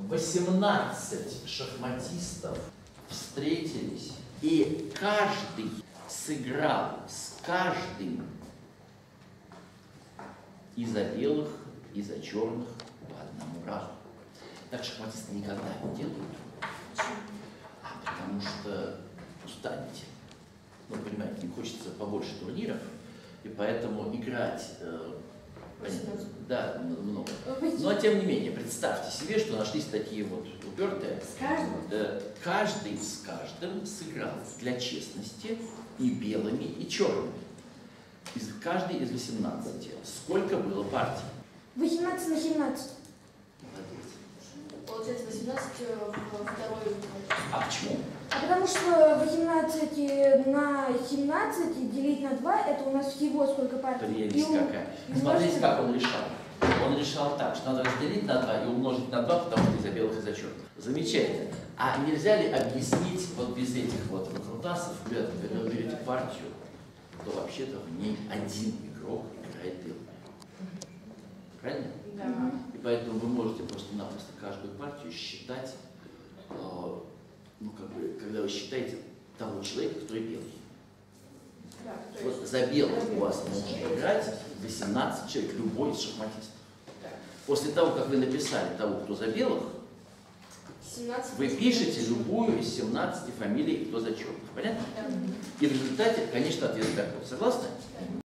18 шахматистов встретились, и каждый сыграл с каждым и за белых, и за черных по одному разу. Так шахматисты никогда не делают. Потому что устанете. Ну, понимаете, им хочется побольше турниров, и поэтому играть да, много. Но тем не менее, представьте себе, что нашлись такие вот упертые. С каждым? Каждый с каждым сыграл для честности и белыми, и черными. Каждый из 18. Сколько было партий? 18 на 17. Молодец. Получается 18 во второй. А почему? А потому что 18 на 17 делить на 2, это у нас всего сколько партий? Прелесть какая. Смотрите, как он решал. Он решал так, что надо разделить на 2 и умножить на 2, потому что из-за белых и за черных. Замечательно. А нельзя ли объяснить вот без этих вот выкрутасов, ребята, когда вы берете партию, то вообще-то в ней один игрок играет белыми. Правильно? Да. И поэтому вы можете просто-напросто каждую партию считать, ну, как бы, когда вы считаете того человека, который белый. Да, Вот за белых у вас может играть 18 человек, любой из шахматистов. да. После того, как вы написали того, кто за белых, 17. вы пишете любую из 17 фамилий, кто за черных. Понятно? Да. И в результате, конечно, ответ такой. Согласны?